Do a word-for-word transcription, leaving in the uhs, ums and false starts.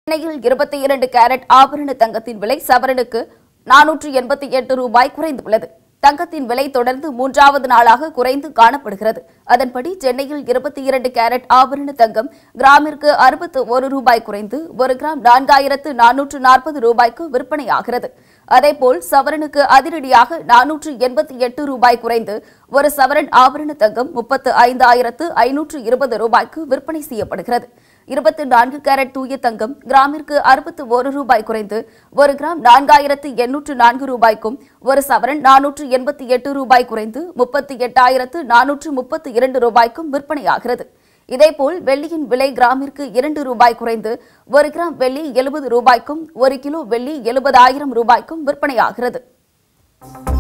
சென்னையில் இருபத்தி இரண்டு கேரட் ஆபரண தங்கத்தின் விலை சவரனுக்கு நானூற்று எண்பத்தி எட்டு ரூபாய் குறைந்துள்ளது. தங்கத்தின் விலை தொடர்ந்து மூன்றாவது நாளாக குறைந்து காணப்படுகிறது. அதன்படி சென்னையில் இருபத்தி இரண்டு கேரட் ஆபரண தங்கம் கிராமிற்கு அறுபத்து ஒரு ரூபாய் குறைந்து ஒரு கிராம் நான்காயிரத்து நானூற்று நாற்பது ரூபாய்க்கு விற்பனையாகிறது. அதேபோல் சவரனுக்கு அதிரடியாக நானூற்று எண்பத்தி எட்டு ரூபாய் குறைந்து ஒரு சவரன் ஆபரண தங்கம் முப்பத்து ஐந்தாயிரத்து ஐநூற்று இருபது ரூபாய்க்கு விற்பனை செய்யப்படுகிறது. இருபத்தி நான்கு கேரட் தூய தங்கம் கிராமிற்கு அறுபத்து ஒரு ரூபாய் குறைந்து ஒரு கிராம் நான்காயிரத்து எண்ணூற்று நான்கு ரூபாய்க்கும் ஒரு சவரன் நானூற்று எண்பத்தி எட்டு ரூபாய் குறைந்து முப்பத்தி எட்டாயிரத்து நானூற்று முப்பத்தி இரண்டு ரூபாய்க்கும் விற்பனையாகிறது. இதேபோல் வெள்ளியின் விலை கிராமிற்கு இரண்டு ரூபாய் குறைந்து ஒரு கிராம் வெள்ளி எழுபது ரூபாய்க்கும் ஒரு கிலோ வெள்ளி எழுபதாயிரம் ரூபாய்க்கும் விற்பனையாகிறது.